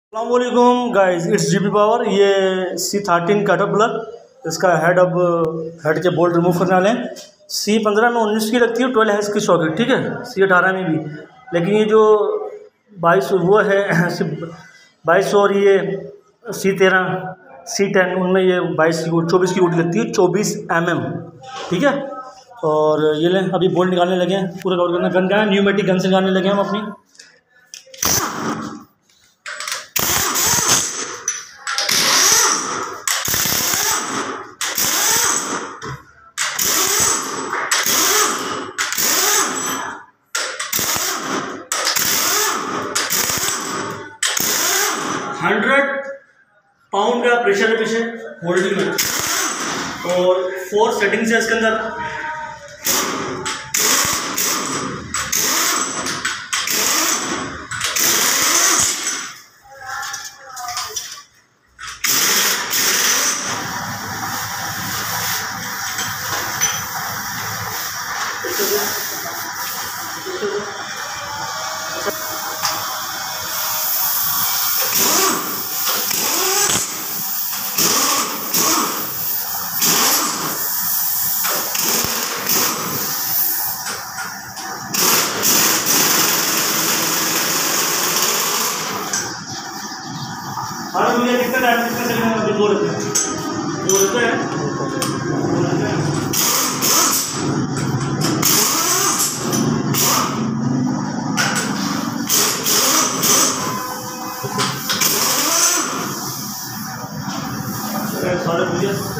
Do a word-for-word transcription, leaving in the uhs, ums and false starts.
अस्सलामुअलैकुम guys, it's GP power. ये C thirteen caterpillar, इसका हेड अब हेड के बोल्ट रिमूव करने वाले हैं। सी पंद्रह में उन्नीस की लगती है, ट्वेल्व है इसकी सॉकेट, ठीक है। सी अठारह में भी, लेकिन ये जो बाईस वो है बाईस और ये सी तेरह सी टेन, उनमें ये बाईस की चौबीस की ऊटी लगती है, चौबीस एम एम, ठीक है। और ये लें, अभी बोल्ट निकालने लगे हैं, पूरा कवर करना। गन का है, न्यूमेटिक गन से निकालने लगे हैं हम अपनी। हंड्रेड पाउंड का प्रेशर है पीछे होल्डिंग में, और फोर सेटिंग्स है इसके अंदर। हाँ, मुझे दिक्कत है, दिक्कत है, अभी दो रुपये दो रुपये है। सारे भैया